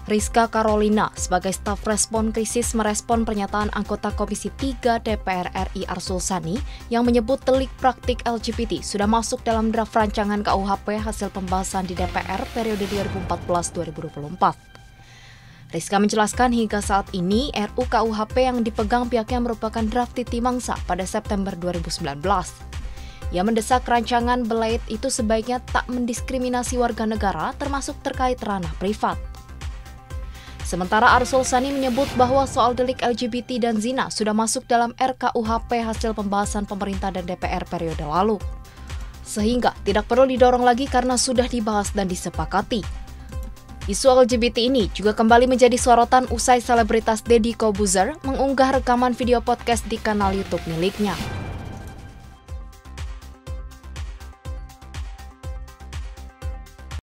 Rizka Carolina sebagai staf respon krisis merespon pernyataan anggota Komisi 3 DPR RI Arsul Sani yang menyebut delik praktik LGBT sudah masuk dalam draft rancangan KUHP hasil pembahasan di DPR periode 2014-2024. Rizka menjelaskan hingga saat ini RUU KUHP yang dipegang pihaknya merupakan draft titi mangsa pada September 2019. Ia mendesak rancangan Belait itu sebaiknya tak mendiskriminasi warga negara termasuk terkait ranah privat. Sementara Arsul Sani menyebut bahwa soal delik LGBT dan zina sudah masuk dalam RKUHP hasil pembahasan pemerintah dan DPR periode lalu. Sehingga tidak perlu didorong lagi karena sudah dibahas dan disepakati. Isu LGBT ini juga kembali menjadi sorotan usai selebritas Deddy Corbuzier mengunggah rekaman video podcast di kanal YouTube miliknya.